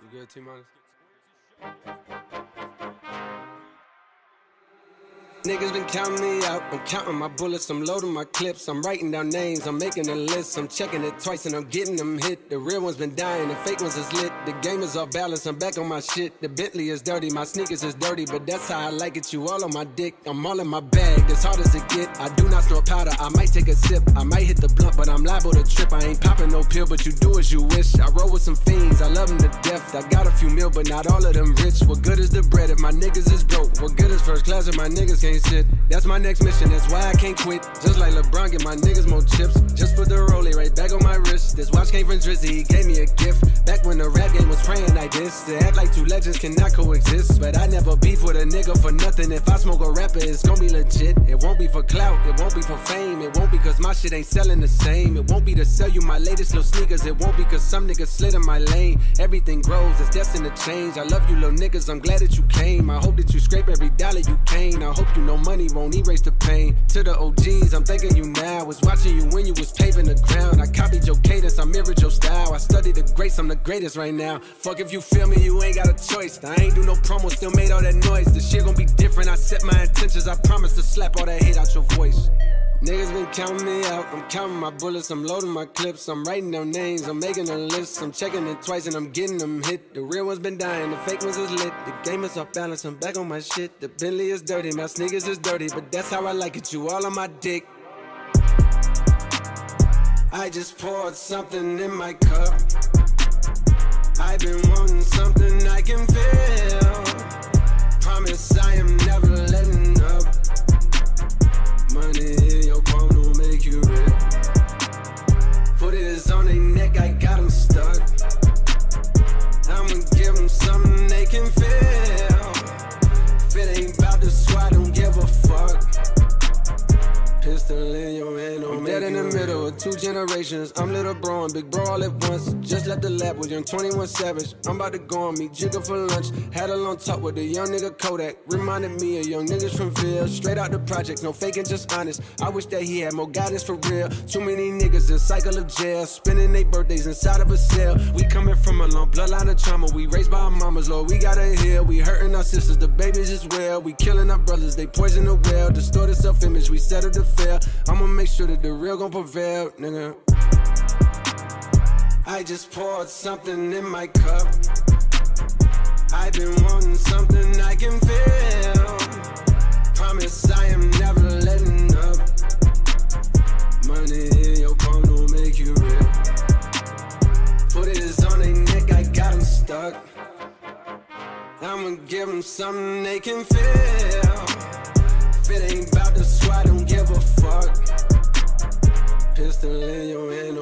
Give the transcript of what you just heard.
good, T-minus? Niggas been counting me out, I'm counting my bullets, I'm loading my clips, I'm writing down names, I'm making a list, I'm checking it twice and I'm getting them hit. The real ones been dying, the fake ones is lit, the game is off balance, I'm back on my shit. The Bentley is dirty, my sneakers is dirty, but that's how I like it, you all on my dick. I'm all in my bag, as hard as it get, I do not snort powder, I might take a sip, I might hit the blunt, but I'm liable to trip. I ain't popping no pill, but you do as you wish. I roll with some fiends, I love them to death, I got a few mil, but not all of them rich. What good is the bread if my niggas is broke? What good is first class if my niggas can't sit? That's my next mission, that's why I can't quit. Just like LeBron, get my niggas more chips. Just put the rollie right back on my wrist. This watch came from Drizzy, he gave me a gift. Back when the rap game was praying like this. To act like two legends cannot coexist. But I never beef with a nigga for nothing. If I smoke a rapper, it's gon' be legit. It won't be for clout, it won't be for fame. It won't be cause my shit ain't selling the same. It won't be to sell you my latest little sneakers. It won't be cause some niggas slid in my lane. Everything grows, it's destined to change. I love you little niggas, I'm glad that you came. I hope that you scrape every dollar you came. I hope you know money won't erase the pain. To the OGs, I'm thanking you now. Was watching you when you was paving the ground. I copied your cadence, I mirrored your style. I studied the greats, I'm the greatest right now. Fuck if you feel me, you ain't got a choice. I ain't do no promo, still made all that noise. The shit gon' be different, I set my intentions. I promise to slap all that hate out your voice. Niggas been counting me out, I'm counting my bullets, I'm loading my clips, I'm writing down names, I'm making a list, I'm checking it twice and I'm getting them hit. The real ones been dying, the fake ones is lit, the game is off balance, I'm back on my shit. The Bentley is dirty, my sneakers is dirty, but that's how I like it, you all on my dick. I just poured something in my cup, I've been wanting something I can feel. Promise I am never letting up. Money in your palm don't make you real. Foot is on their neck, I got them stuck. I'ma give them something they can feel. If it ain't about the squad, don't give a fuck. Pistol in your hand, I'm dead in the middle of two generations. I'm little bro and big bro all at once. Just left the lab with young 21 Savage. I'm about to go on meet Jigga for lunch. Had a long talk with a young nigga Kodak. Reminded me of young niggas from Ville. Straight out the project, no faking, just honest. I wish that he had more guidance for real. Too many niggas in cycle of jail, spending their birthdays inside of a cell. We coming from a long bloodline of trauma. We raised by our mamas, Lord, we gotta heal. We hurting our sisters, the babies as well. We killing our brothers, they poison the well. Distorted self-image, we settle to fail. I'ma make sure that the real gon' prevail, nigga. I just poured something in my cup, I've been wanting something I can feel. Promise I am never letting up. Money in your palm don't make you real. Foot is on their neck, I got them stuck. I'ma give them something they can feel. If it ain't about the squad, don't give a fuck. Pistol in your hand,